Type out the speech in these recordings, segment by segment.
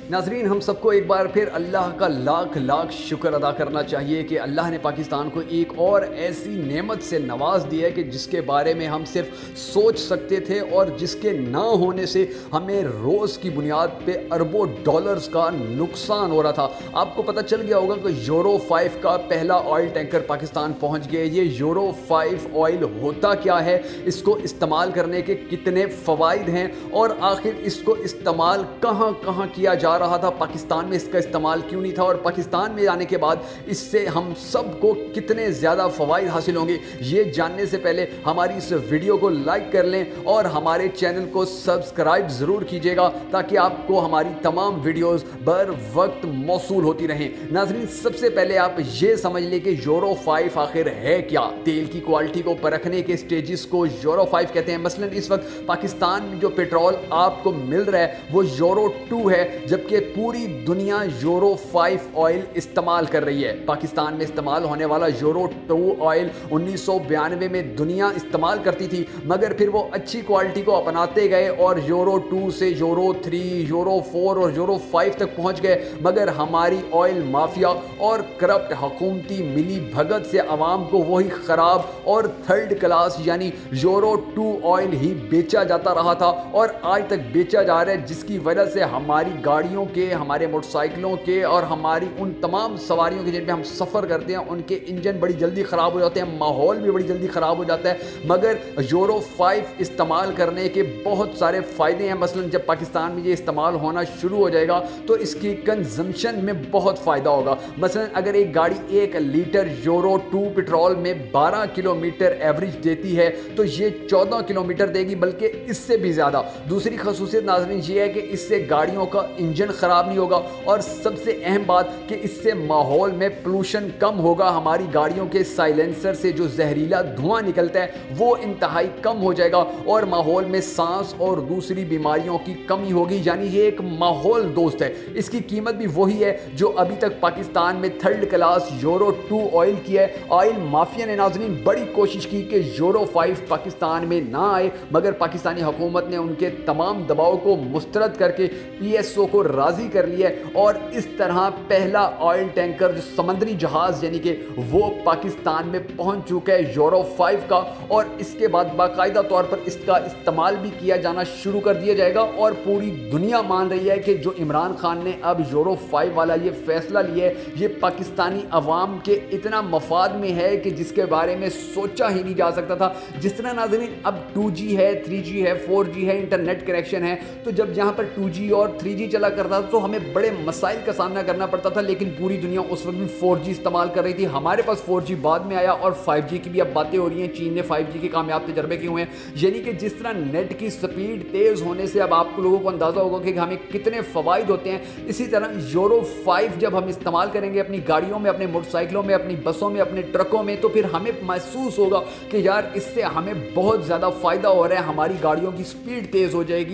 नाजरीन, हम सबको एक बार फिर अल्लाह का लाख लाख शुक्र अदा करना चाहिए कि अल्लाह ने पाकिस्तान को एक और ऐसी नेमत से नवाज दिया है कि जिसके बारे में हम सिर्फ सोच सकते थे और जिसके ना होने से हमें रोज़ की बुनियाद पे अरबों डॉलर्स का नुकसान हो रहा था। आपको पता चल गया होगा कि यूरो 5 का पहला ऑयल टैंकर पाकिस्तान पहुंच गया। ये यूरो 5 ऑयल होता क्या है, इसको इस्तेमाल करने के कितने फ़वाइद हैं और आखिर इसको इस्तेमाल कहाँ कहाँ किया जा रहा था, पाकिस्तान में इसका इस्तेमाल क्यों नहीं था और पाकिस्तान में आने के बाद इससे हम सबको कितने ज़्यादा फ़वाइद हासिल होंगे, ये जानने से पहले हमारी इस वीडियो को लाइक कर लें और हमारे चैनल को सब्सक्राइब ज़रूर कीजिएगा ताकि आपको हमारी तमाम वीडियोस बर वक्त मौसूल होती रहें। नाज़रीन, सबसे पहले आप ये समझ लें कि यूरो 5 आखिर है क्या। तेल की क्वालिटी को परखने के स्टेजेस को यूरो 5 कहते हैं। मसलन इस वक्त पाकिस्तान में जो पेट्रोल आपको मिल रहा है वो यूरो 2 है, जबकि पूरी दुनिया यूरो 5 ऑयल इस्तेमाल कर रही है। पाकिस्तान में इस्तेमाल होने वाला यूरो 2 ऑयल 1992 में दुनिया इस्तेमाल करती थी, मगर फिर वो अच्छी क्वालिटी को अपनाते गए और यूरो 2 से यूरो 3, यूरो 4 और यूरो 5 तक पहुंच गए। मगर हमारी ऑयल माफिया और करप्ट हुकूमती मिली भगत से आवाम को वही ख़राब और थर्ड क्लास यानी यूरो 2 ऑयल ही बेचा जाता रहा था और आज तक बेचा जा रहा है, जिसकी वजह से हमारी गाड़ियों के, हमारे मोटरसाइकिलों के और हमारी उन तमाम सवारियों के जिन पे हम सफ़र करते हैं उनके इंजन बड़ी जल्दी ख़राब हो जाते हैं, माहौल भी बड़ी जल्दी ख़राब हो जाता है। मगर यूरो 5 इस्तेमाल करने के बहुत सारे फ़ायदे हैं। मसलन जब पाकिस्तान में ये इस्तेमाल होना शुरू हो जाएगा तो इसकी कंजम्पशन में बहुत फ़ायदा होगा। मसलन अगर एक गाड़ी 1 लीटर यूरो 2 पेट्रोल में 12 किलोमीटर एवरेज देती है तो ये 14 किलोमीटर देगी, बल्कि इससे भी ज़्यादा। दूसरी खसूसियत नाज़रीन ये है कि इससे गाड़ियों का इंजन ख़राब नहीं होगा और सबसे अहम बात कि इससे माहौल में पोल्यूशन कम होगा। हमारी गाड़ियों के साइलेंसर से जो जहरीला धुआं निकलता है वो इंतहाई कम हो जाएगा और माहौल में सांस और दूसरी बीमारियों की कमी होगी। यानी ये एक माहौल दोस्त है। इसकी कीमत भी वही है जो अभी तक पाकिस्तान में थर्ड क्लास यूरो 2 ऑयल की है। ऑयल माफिया ने नाज़रीन बड़ी कोशिश की कि यूरो 5 पाकिस्तान में ना आए, मगर पाकिस्तानी हुकूमत ने उनके तमाम दबाव को मुस्तरद करके PSO को राज़ी कर लिया और इस तरह पहला ऑयल टैंकर जो समंदरी जहाज़ यानी कि वो पाकिस्तान में पहुंच चुका है यूरो 5 का, और इसके बाद बाकायदा तौर पर इसका इस्तेमाल भी किया जाना शुरू कर दिया जाएगा। और पूरी दुनिया मान रही है कि जो इमरान खान ने अब यूरो 5 वाला ये फैसला लिया है ये पाकिस्तानी अवाम के इतना मफाद में है कि जिसके बारे में सोचा ही नहीं जा सकता था। जिस तरह नाज़रीन अब 2G है, 3G है, 4G है, इंटरनेट कनेक्शन है, तो जब यहाँ पर 2G और 3G चला करता था तो हमें बड़े मसाइल का सामना करना पड़ता था, लेकिन पूरी दुनिया उस वक्त भी 4G इस्तेमाल कर रही थी। हमारे पास 4G बाद में आया और 5G की भी अब बातें हो रही हैं। चीन ने 5G के कामयाब तजर्बे किए हुए हैं। यानी कि जिस तरह नेट की स्पीड तेज़ होने से अब आप लोगों को अंदाज़ा होगा कि हमें कितने फ़वाइद होते हैं, इसी तरह यूरो 5 जब हम इस्तेमाल करेंगे अपनी गाड़ियों में, अपने मोटरसाइकिलों में, अपनी बसों में, अपने ट्रकों में, तो फिर हमें महसूस होगा कि यार इससे हमें बहुत ज़्यादा फ़ायदा हो रहा है। हमारी गाड़ियों की स्पीड तेज़ हो जाएगी,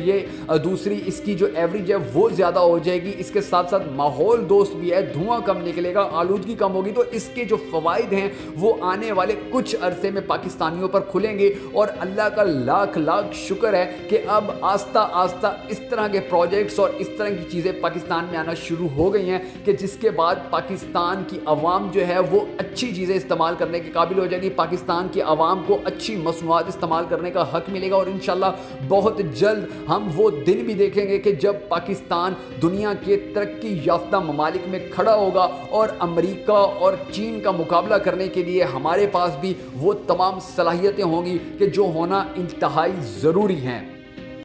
ये दूसरी इसकी जो एवरेज है वो ज़्यादा हो जाएगी। इसके साथ साथ माहौल दोस्त भी है, धुआं कम निकलेगा, आलूदगी कम होगी। तो इसके जो फ़वाइद हैं वो आने वाले कुछ अरसे में पाकिस्तानियों पर खुलेंगे और अल्लाह का लाख लाख शुक्र है कि अब आस्ता आस्ता इस तरह के प्रोजेक्ट्स और इस तरह की चीज़ें पाकिस्तान में आना शुरू हो गई हैं कि जिसके बाद पाकिस्तान की आवाम जो है वो अच्छी चीज़ें इस्तेमाल करने के काबिल हो जाएगी। पाकिस्तान की आवाम को अच्छी मसनूआत इस्तेमाल करने का हक मिलेगा और इंशाल्लाह बहुत जल्द हम वो दिन भी देखेंगे कि जब पाकिस्तान दुनिया के तरक्की याफ्ता ममालिक में खड़ा होगा और अमेरिका और चीन का मुकाबला करने के लिए हमारे पास भी वो तमाम सलाहियतें होंगी कि जो होना इंतहाई ज़रूरी हैं।